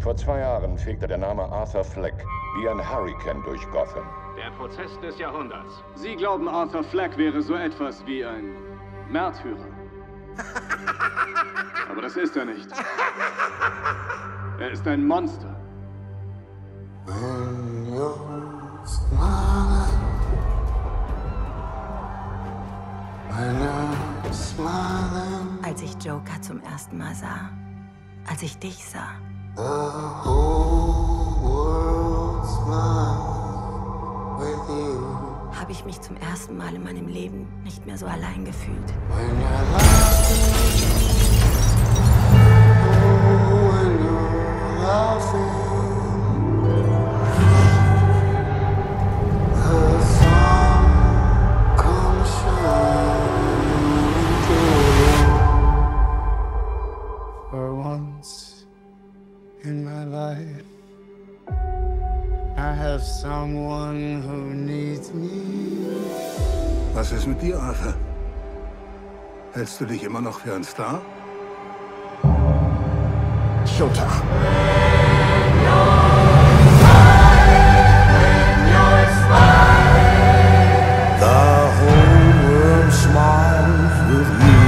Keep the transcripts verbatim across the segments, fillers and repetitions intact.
Vor zwei Jahren fegte der Name Arthur Fleck wie ein Hurrikan durch Gotham. Der Prozess des Jahrhunderts. Sie glauben, Arthur Fleck wäre so etwas wie ein Märtyrer. Aber das ist er nicht. Er ist ein Monster. Als ich Joker zum ersten Mal sah, als ich dich sah, habe ich mich zum ersten Mal in meinem Leben nicht mehr so allein gefühlt. For once in my life, I have someone who needs me. Was ist mit dir, Arthur? Hältst du dich immer noch für einen Star? Showtime. The whole world smiles with you.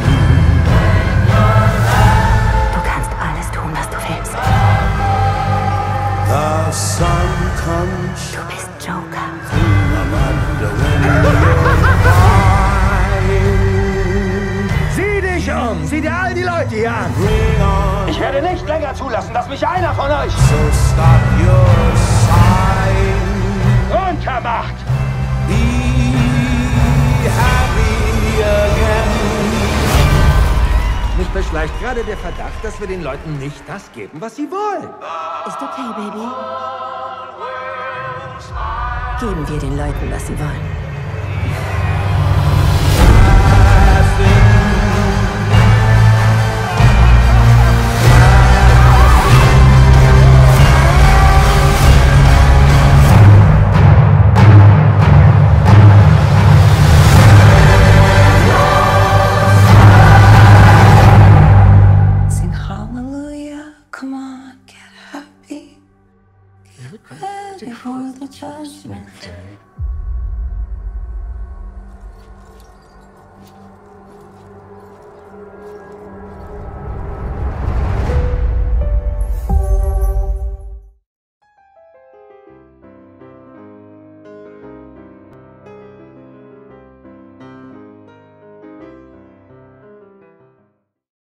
Du kannst alles tun, was du willst. The sun comes Du bist Joker. Sieh dich um! Sieh dir all die Leute hier an! Ich werde nicht länger zulassen, dass mich einer von euch So stop your sighing. runtermacht! Be happy again. Mich beschleicht gerade der Verdacht, dass wir den Leuten nicht das geben, was sie wollen. Ist okay, Baby. Geben wir den Leuten, was sie wollen. Sing hallelujah, come on, get happy. Get ready for the judgment day.